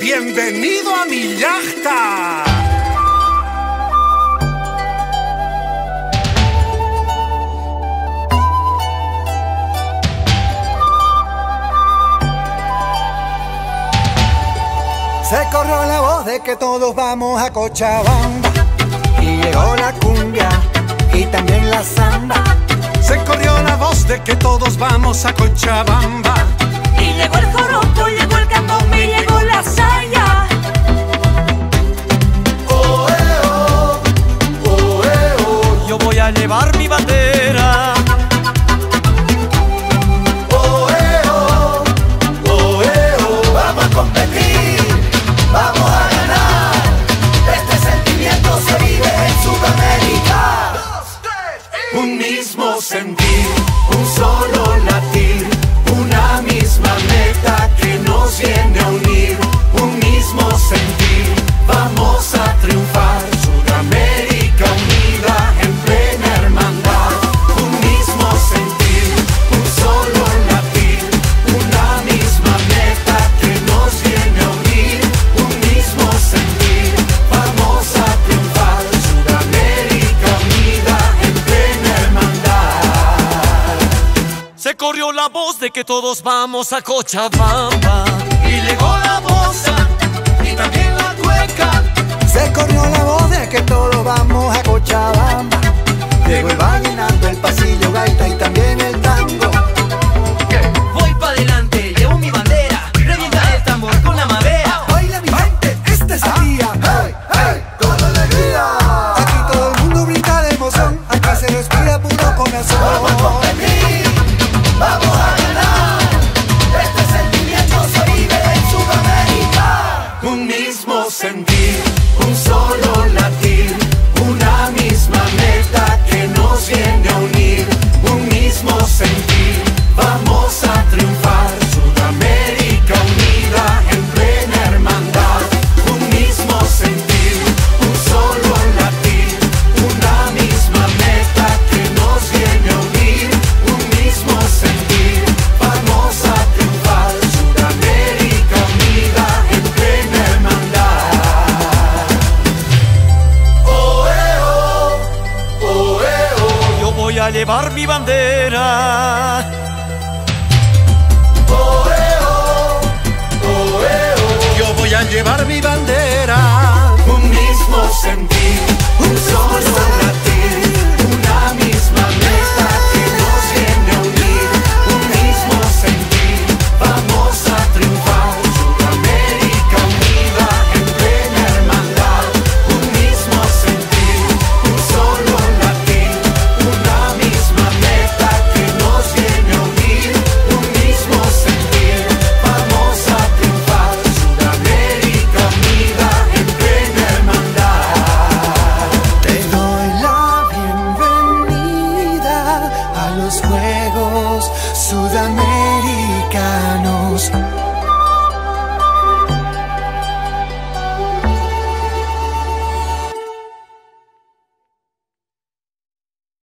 ¡Bienvenido a mi yachta! Se corrió la voz de que todos vamos a Cochabamba y llegó la cumbia y también la samba. Se corrió la voz de que todos vamos a Cochabamba y llegó el joropo, llegó el candombe y llegó la saya. Oh, oh, oh, oh. Yo voy a llevar mi bandera. Oh, oh, oh, oh. Vamos a competir, vamos a ganar. Este sentimiento se vive en Sudamérica. Un mismo sentir, un solo latir, una misma meta que nos viene a unir. Un mismo sentir, vamos a triunfar. Sudamérica unida en plena hermandad. Un mismo sentir, un solo latir, una misma meta que nos viene a unir. Un mismo sentir, vamos a triunfar. Sudamérica unida en plena hermandad. Se corrió la voz de que todos vamos a Cochabamba Y llegó la bossa y también la cueca. Se corrió la voz de que todos vamos a Cochabamba. Llegó el vallenato, el pasillo, gaita y también el tango. Voy pa' adelante, llevo mi bandera, revienta el tambor con la madera. Baila mi gente, este es el día. Hey, hey, con alegría. Aquí todo el mundo brinda de emoción. Acá se respira puro corazón. Vamos a competir, vamos a ganar. Este sentimiento se vive en Sudamérica. Un mismo sentir, un solo latir, una misma meta que nos viene a unir. Un mismo sentir, vamos a triunfar. Sudamérica unida en plena hermandad. Un mismo sentir, un solo latir, una misma meta que nos viene a unir. Un mismo sentir, vamos a triunfar. Sudamérica unida en plena hermandad. Oh, oh, oh, oh. Yo voy a llevar mi bandera. Oh, oh, oh, oh. Yo voy a llevar mi bandera. Un mismo sentir, un solo latir, una misma meta que nos viene a unir. Un mismo sentir, vamos a triunfar. Sudamérica unida en plena hermandad. Un mismo sentir, un solo latir, una misma meta que nos viene a unir. Un mismo sentir, vamos a triunfar. Sudamérica unida en plena hermandad. Te doy la bienvenida a los Juegos Sudamericanos.